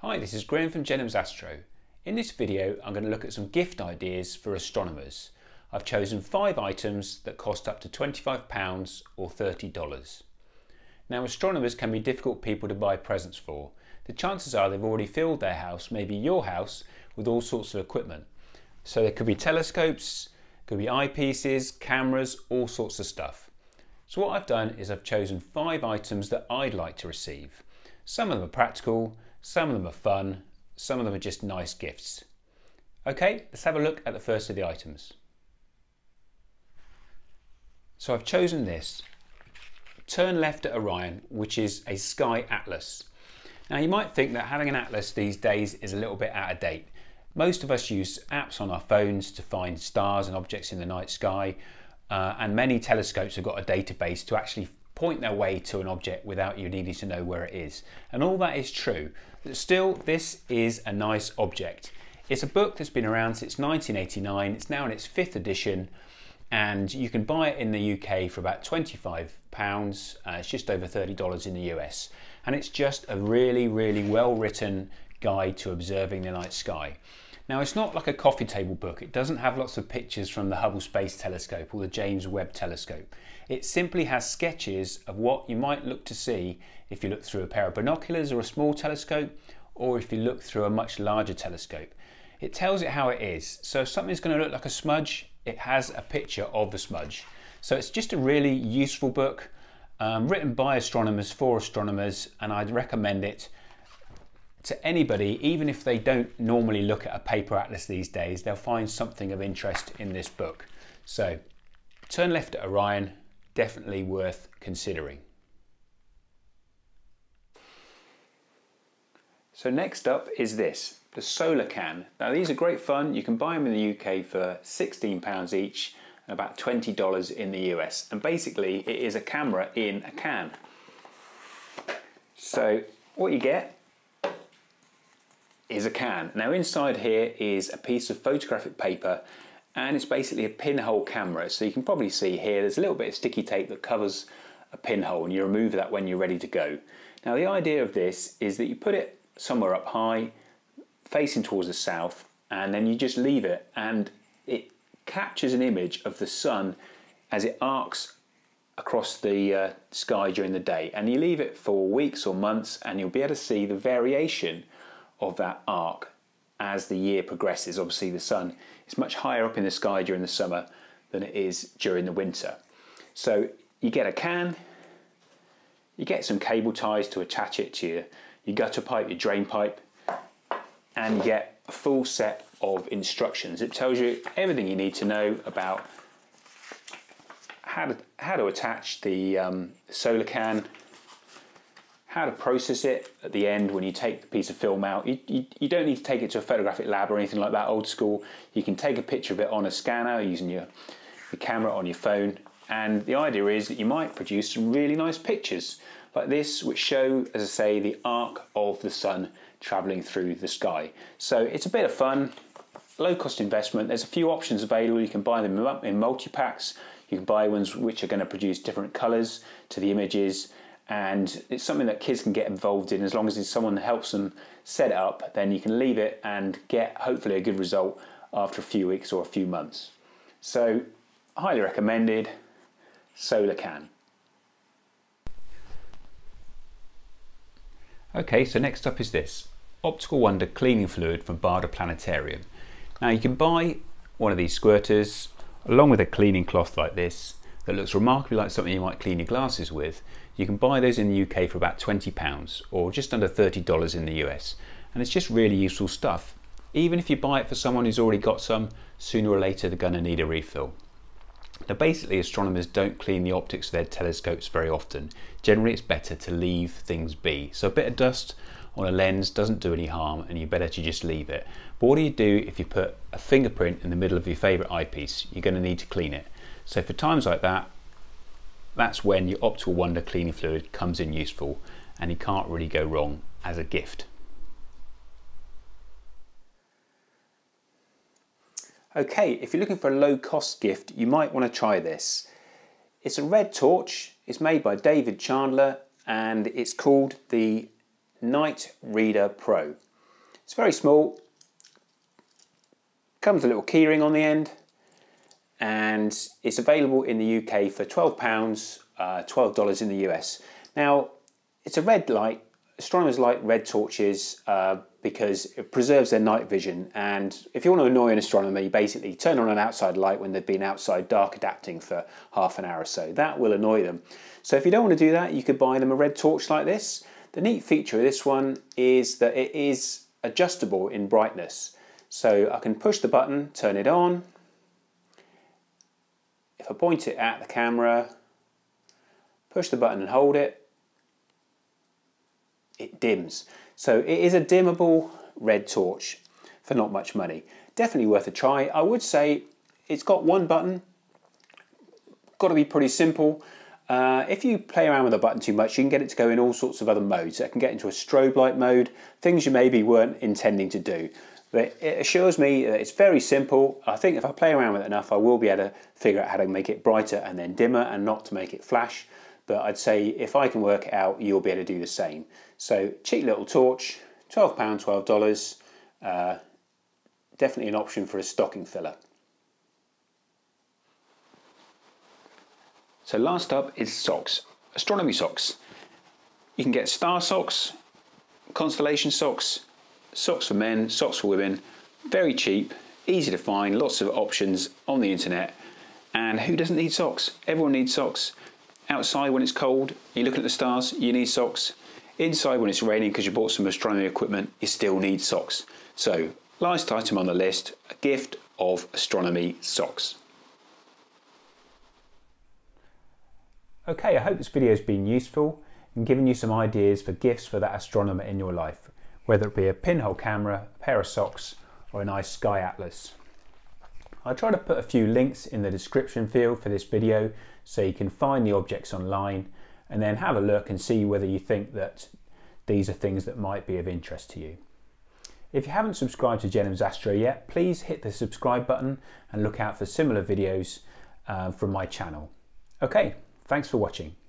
Hi, this is Graham from Jenham's Astro. In this video I'm going to look at some gift ideas for astronomers. I've chosen 5 items that cost up to £25 or $30. Now, astronomers can be difficult people to buy presents for. The chances are they've already filled their house, maybe your house, with all sorts of equipment. So there could be telescopes, could be eyepieces, cameras, all sorts of stuff. So what I've done is I've chosen 5 items that I'd like to receive. Some of them are practical, some of them are fun, some of them are just nice gifts. Okay, let's have a look at the first of the items. So I've chosen this. Turn left at Orion, which is a Sky Atlas. Now you might think that having an atlas these days is a little bit out of date. Most of us use apps on our phones to find stars and objects in the night sky, and many telescopes have got a database to actually point their way to an object without you needing to know where it is. And all that is true. But still, this is a nice object. It's a book that's been around since 1989. It's now in its 5th edition, and you can buy it in the UK for about £25. It's just over $30 in the US. And it's just a really, really well written guide to observing the night sky. Now, it's not like a coffee table book. It doesn't have lots of pictures from the Hubble Space Telescope or the James Webb Telescope. It simply has sketches of what you might look to see if you look through a pair of binoculars or a small telescope, or if you look through a much larger telescope. It tells it how it is. So if something's going to look like a smudge, it has a picture of the smudge. So it's just a really useful book, written by astronomers for astronomers, and I'd recommend it to anybody. Even if they don't normally look at a paper atlas these days, they'll find something of interest in this book. So turn left at Orion, definitely worth considering. So next up is this, the Solarcan. Now these are great fun. You can buy them in the UK for £16 each and about $20 in the US. And basically it is a camera in a can. So what you get is a can. Now inside here is a piece of photographic paper, and it's basically a pinhole camera. So you can probably see here there's a little bit of sticky tape that covers a pinhole, and you remove that when you're ready to go. Now the idea of this is that you put it somewhere up high, facing towards the south, and then you just leave it, and it captures an image of the sun as it arcs across the sky during the day. And you leave it for weeks or months, and you'll be able to see the variation of that arc as the year progresses. Obviously the sun is much higher up in the sky during the summer than it is during the winter. So you get a can, you get some cable ties to attach it to your gutter pipe, your drain pipe, and you get a full set of instructions. It tells you everything you need to know about how to attach the Solarcan, how to process it at the end when you take the piece of film out. You don't need to take it to a photographic lab or anything like that, old school. You can take a picture of it on a scanner using your camera on your phone, and the idea is that you might produce some really nice pictures like this, which show, as I say, the arc of the sun travelling through the sky. So it's a bit of fun, low cost investment. There's a few options available. You can buy them in multi-packs. You can buy ones which are going to produce different colours to the images, and it's something that kids can get involved in. As long as someone helps them set it up, then you can leave it and get hopefully a good result after a few weeks or a few months. So highly recommended, Solarcan. Okay, so next up is this, Optical Wonder cleaning fluid from Baader Planetarium. Now you can buy one of these squirters along with a cleaning cloth like this that looks remarkably like something you might clean your glasses with. You can buy those in the UK for about £20 or just under $30 in the US. And it's just really useful stuff. Even if you buy it for someone who's already got some, sooner or later they're going to need a refill. Now basically astronomers don't clean the optics of their telescopes very often. Generally it's better to leave things be. So a bit of dust on a lens doesn't do any harm, and you're better to just leave it. But what do you do if you put a fingerprint in the middle of your favourite eyepiece? You're going to need to clean it. So for times like that, that's when your Optical Wonder cleaning fluid comes in useful, and you can't really go wrong as a gift. Okay, if you're looking for a low cost gift, you might want to try this. It's a red torch. It's made by Chandler, and it's called the Night Reader Pro. It's very small, comes with a little keyring on the end, and it's available in the UK for £12, $12 in the US. Now, it's a red light. Astronomers like red torches because it preserves their night vision, and if you want to annoy an astronomer, you basically turn on an outside light when they've been outside dark adapting for half an hour or so. That will annoy them. So if you don't want to do that, you could buy them a red torch like this. The neat feature of this one is that it is adjustable in brightness. So I can push the button, turn it on. If I point it at the camera, push the button and hold it, it dims. So it is a dimmable red torch for not much money. Definitely worth a try. I would say it's got one button, got to be pretty simple. If you play around with the button too much, you can get it to go in all sorts of other modes. It can get into a strobe light mode, things you maybe weren't intending to do. But it assures me that it's very simple. I think if I play around with it enough, I will be able to figure out how to make it brighter and then dimmer and not to make it flash. But I'd say if I can work it out, you'll be able to do the same. So cheap little torch, £12, $12. Definitely an option for a stocking filler. So last up is socks, astronomy socks. You can get star socks, constellation socks, socks for men, socks for women, very cheap, easy to find, lots of options on the internet. And who doesn't need socks? Everyone needs socks. Outside when it's cold, you're looking at the stars, you need socks. Inside when it's raining because you bought some astronomy equipment, you still need socks. So last item on the list, a gift of astronomy socks. Okay, I hope this video has been useful and given you some ideas for gifts for that astronomer in your life, whether it be a pinhole camera, a pair of socks, or a nice Sky Atlas. I try to put a few links in the description field for this video so you can find the objects online and then have a look and see whether you think that these are things that might be of interest to you. If you haven't subscribed to Jenham's Astro yet, please hit the subscribe button and look out for similar videos from my channel. Okay. Thanks for watching.